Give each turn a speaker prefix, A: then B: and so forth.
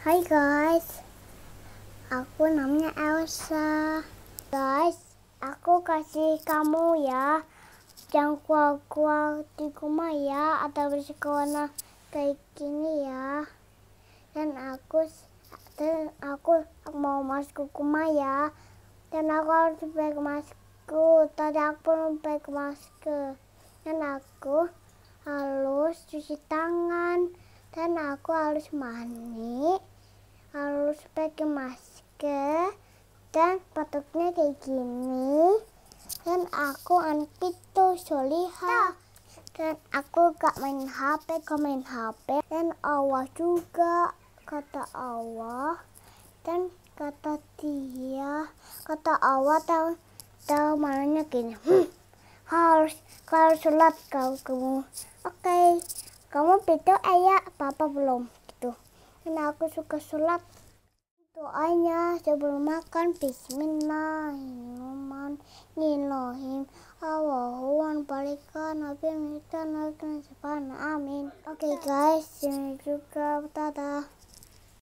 A: Hai guys, aku namanya Elsa. Guys, aku kasih kamu ya, jangan keluar-keluar di rumah ya, atau bersekolah kayak gini ya. Dan aku mau masuk ke rumah ya. Dan aku harus pakai masker. Tadi aku belum pakai masker. Dan aku harus cuci tangan. Dan aku harus mandi. Harus pakai masker. Dan patutnya kayak gini. Dan aku anak itu solihah. Dan aku gak main HP, gak main HP. Dan Allah juga, kata Allah. Dan kata Allah tahu maknanya gini. Harus sholat kamu. Oke. Kamu itu ayah, papa belum gitu. Karena aku suka sholat. Doanya sebelum makan, Bismillahirrahmanirrahim. Allahuan balikan nabi minta nabi. Amin. Oke guys, ini juga dadah.